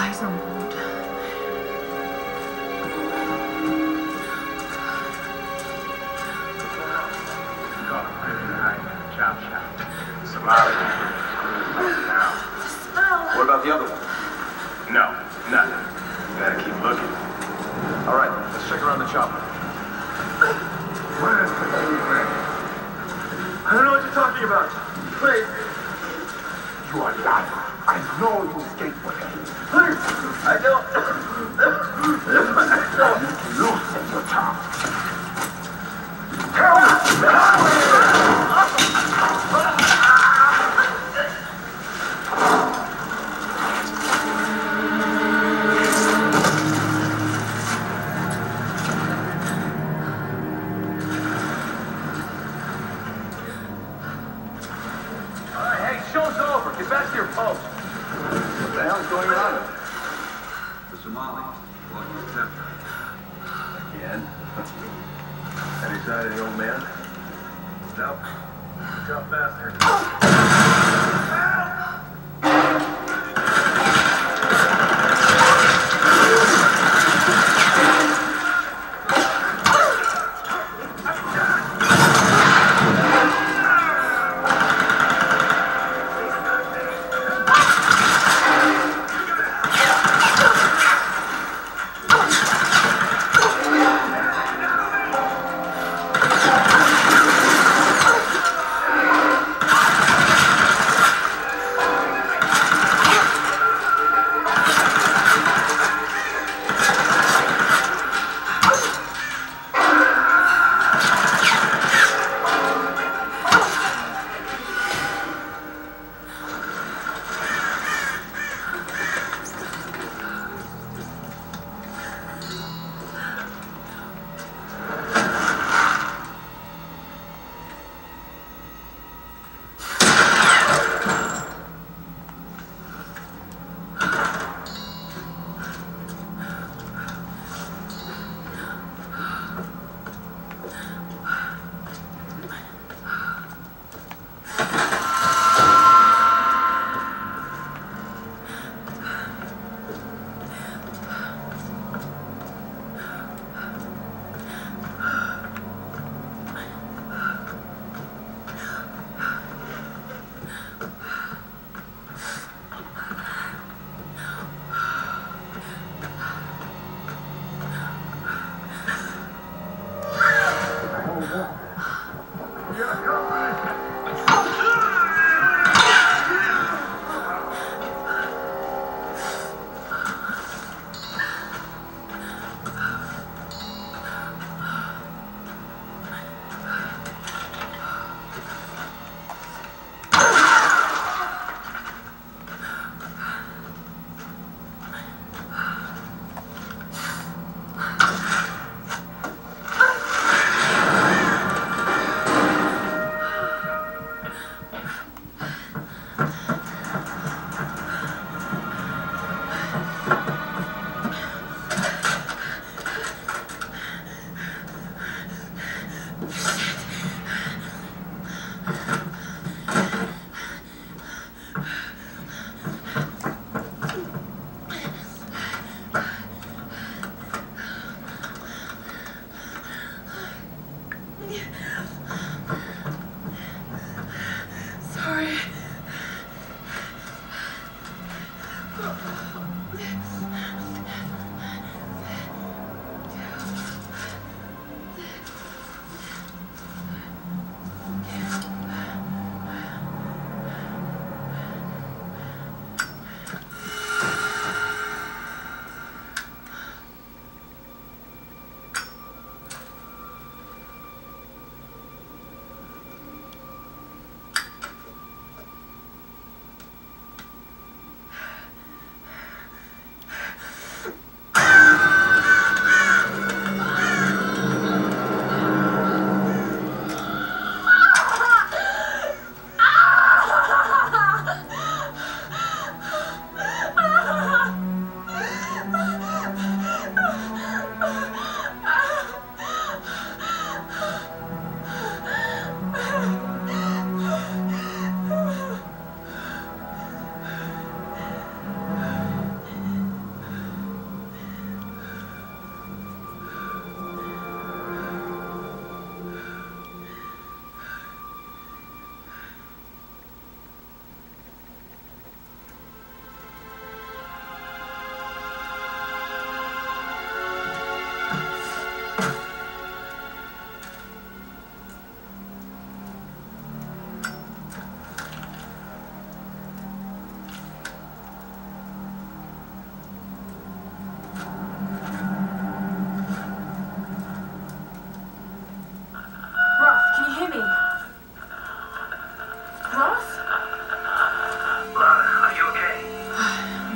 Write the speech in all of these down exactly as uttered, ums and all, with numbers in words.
eyes on board. Chop shop. Somali. Now. What about the other one? No, nothing. You gotta keep looking. All right, let's check around the chopper. Where's the man? I don't know what you're talking about. Please. You are lying. I know you escaped with him. Please. I don't. Loosen your tongue. Tell me. Show's over. Get back to your post. What the hell's going on? The Somalis. What you attempt? Again? Any sign of the old man? Nope. Tough bastard.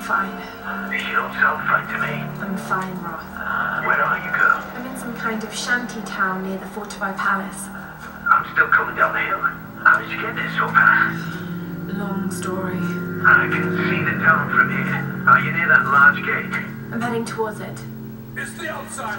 fine. You don't sound fine to me. I'm fine, Roth. Where are you, girl? I'm in some kind of shanty town near the Fortify Palace. I'm still coming down the hill. How did you get there so fast? Long story. I can see the town from here. Are you near that large gate? I'm heading towards it. It's the outside.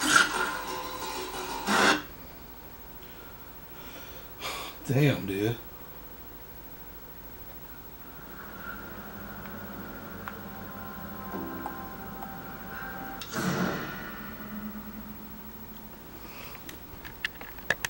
Damn, dude.